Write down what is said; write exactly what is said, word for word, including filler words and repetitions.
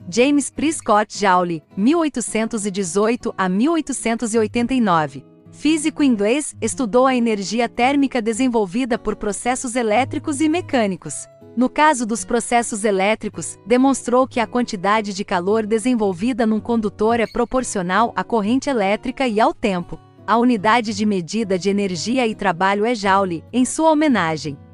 James Prescott Joule, mil oitocentos e dezoito a mil oitocentos e oitenta e nove. Físico inglês, estudou a energia térmica desenvolvida por processos elétricos e mecânicos. No caso dos processos elétricos, demonstrou que a quantidade de calor desenvolvida num condutor é proporcional à corrente elétrica e ao tempo. A unidade de medida de energia e trabalho é Joule, em sua homenagem.